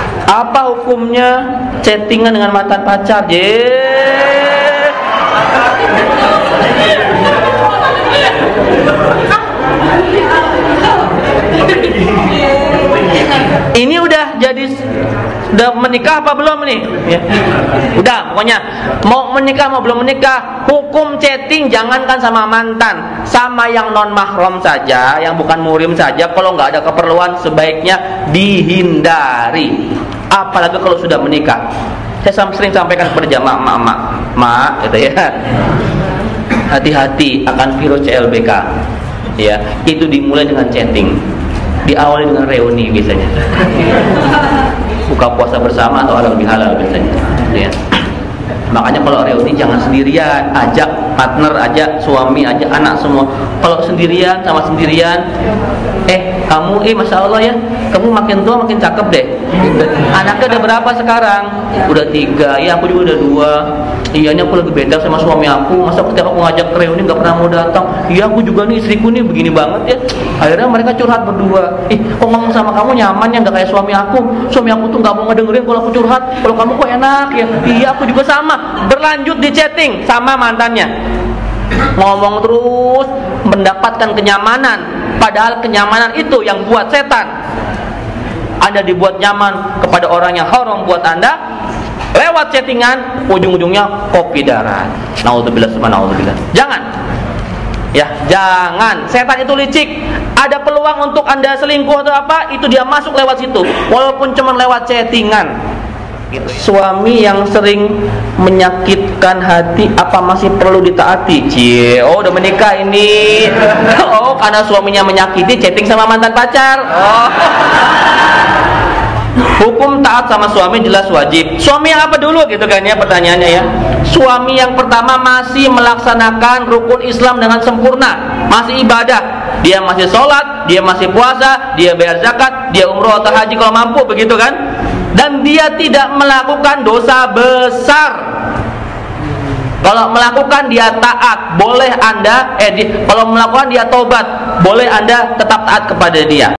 Apa hukumnya chattingan dengan mantan pacar? Ini udah menikah apa belum nih? Ya. Udah, pokoknya mau menikah mau belum menikah, hukum chatting jangankan sama mantan, sama yang non mahram saja, yang bukan muhrim saja, kalau nggak ada keperluan sebaiknya dihindari. Apalagi kalau sudah menikah. Saya sering sampaikan kepada jamaah mak, gitu ya. Hati-hati akan virus CLBK. Ya, itu dimulai dengan chatting. Diawali dengan reuni biasanya. Buka puasa bersama atau halal bihalal biasanya. Ya. Makanya kalau reuni jangan sendirian, ajak partner, ajak suami, ajak anak semua. Kalau sendirian sama sendirian, kamu masya Allah ya, kamu makin tua makin cakep deh. Anaknya udah berapa sekarang? Udah 3. Ya aku juga udah 2. Iya, ini aku lagi beda sama suami aku. Masa setiap aku ngajak reuni nggak pernah mau datang. Iya, aku juga nih, istriku nih begini banget ya. Akhirnya mereka curhat berdua. Kok ngomong sama kamu nyaman ya, nggak kayak suami aku. Suami aku tuh nggak mau ngedengerin kalau aku curhat. Kalau kamu kok enak ya. Iya, aku juga sama. Berlanjut di chatting sama mantannya. Ngomong terus, mendapatkan kenyamanan. Padahal kenyamanan itu yang buat setan. Anda dibuat nyaman kepada orang yang haram buat Anda. Lewat chattingan, ujung-ujungnya kopi darat. Naudzubillah, naudzubillah. Jangan. Ya, jangan. Setan itu licik. Ada peluang untuk Anda selingkuh atau apa, itu dia masuk lewat situ. Walaupun cuma lewat chattingan. Gitu. Suami yang sering menyakitkan hati, apa masih perlu ditaati? Udah menikah ini. Karena suaminya menyakiti, chatting sama mantan pacar. Hukum taat sama suami jelas wajib. Suami yang apa dulu gitu kan ya, pertanyaannya ya. Suami yang pertama masih melaksanakan rukun Islam dengan sempurna, masih ibadah. Dia masih sholat, dia masih puasa, dia bayar zakat, dia umroh atau haji kalau mampu, begitu kan? Dan dia tidak melakukan dosa besar. Kalau melakukan dia taat, boleh Anda kalau melakukan dia tobat, boleh Anda tetap taat kepada dia.